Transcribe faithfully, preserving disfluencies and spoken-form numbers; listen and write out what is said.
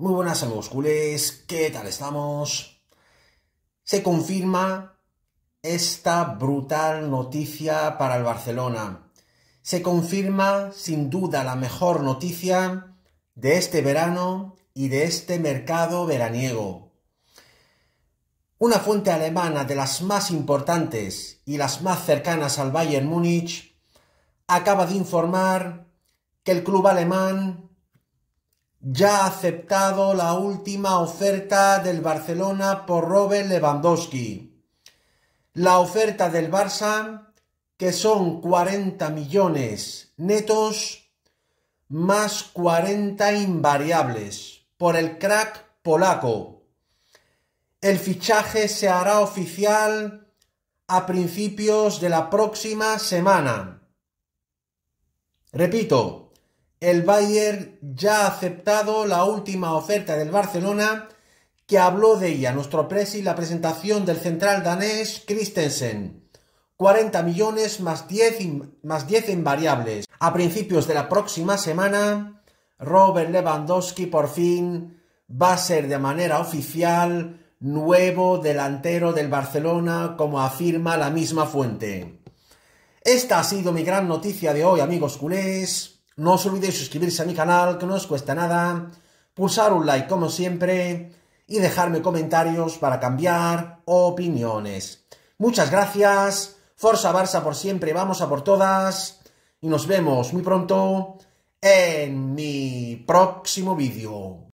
Muy buenas amigos culés, ¿qué tal estamos? Se confirma esta brutal noticia para el Barcelona. Se confirma sin duda la mejor noticia de este verano y de este mercado veraniego. Una fuente alemana de las más importantes y las más cercanas al Bayern Múnich acaba de informar que el club alemán ya ha aceptado la última oferta del Barcelona por Robert Lewandowski. La oferta del Barça, que son cuarenta millones netos más cuarenta invariables por el crack polaco. El fichaje se hará oficial a principios de la próxima semana. Repito, el Bayern ya ha aceptado la última oferta del Barcelona, que habló de ella nuestro presi la presentación del central danés Christensen. cuarenta millones más diez, más diez en variables. A principios de la próxima semana, Robert Lewandowski por fin va a ser de manera oficial nuevo delantero del Barcelona, como afirma la misma fuente. Esta ha sido mi gran noticia de hoy, amigos culés. No os olvidéis suscribirse a mi canal, que no os cuesta nada, pulsar un like como siempre y dejarme comentarios para cambiar opiniones. Muchas gracias, Forza Barça por siempre, vamos a por todas y nos vemos muy pronto en mi próximo vídeo.